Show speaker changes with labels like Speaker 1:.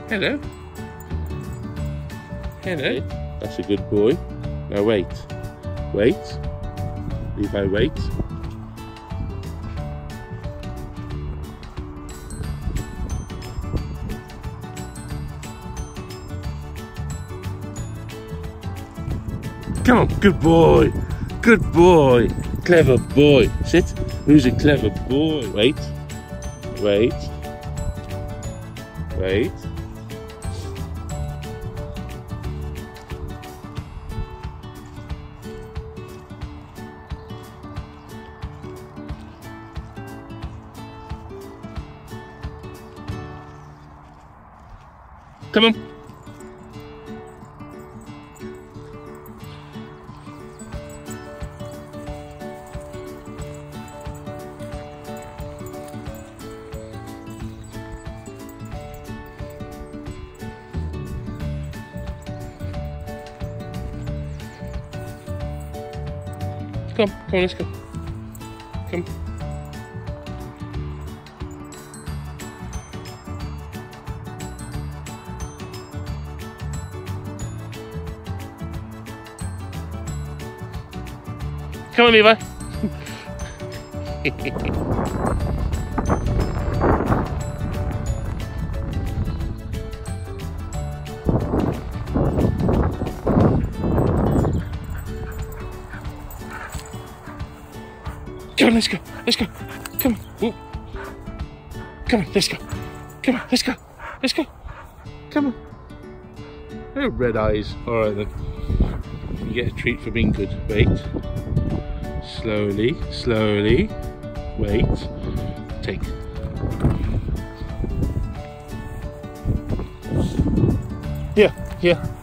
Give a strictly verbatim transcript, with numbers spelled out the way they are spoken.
Speaker 1: Hello. Hello. That's a good boy. Now wait. Wait. Levi, wait. Come on, good boy. Good boy. Clever boy. Sit. Who's a clever boy? Wait. Wait. Wait. Come on. Come, come on, let's go. Come. Come on, Levi. Come on, let's go. Let's go. Come on. Ooh. Come on, let's go. Come on, let's go. Let's go. Come on. Oh, red eyes. All right then. You get a treat for being good. Wait. Slowly, slowly. Wait. Take. Here, here.